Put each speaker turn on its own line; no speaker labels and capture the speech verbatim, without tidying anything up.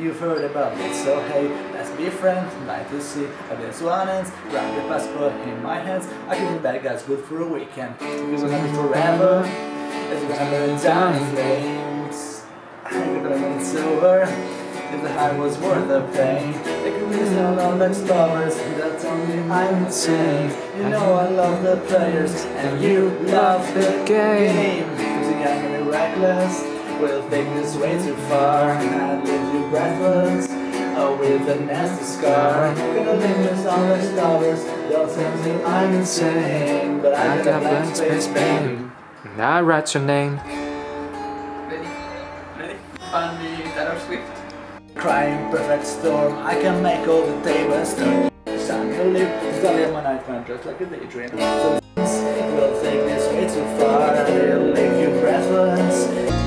you've heard about it. So hey, let's be friends, nice to see how this one ends. Grab your passport in my hands. I can be bad guys good for a weekend. It's gonna be forever. It's gonna burn down in flames. I'm gonna when it's over. If the high was worth the pain. They could be no all like stars. That's only I'm insane. You know I love the players and you love the game. Cause you got me reckless. We'll take this way too far. I'd leave you breathless. Oh, with a nasty scar. Gonna leave this on the stars. They'll tell me I'm insane. But I, I got a blank space, babe.
And I write your name.
Ready? Ready? Find me Taylor Swift.
Crying perfect storm, I can make all the tables turn. Time to live, it's only my nightmare just like a daydream. So we'll take this way too far, it'll leave you breathless.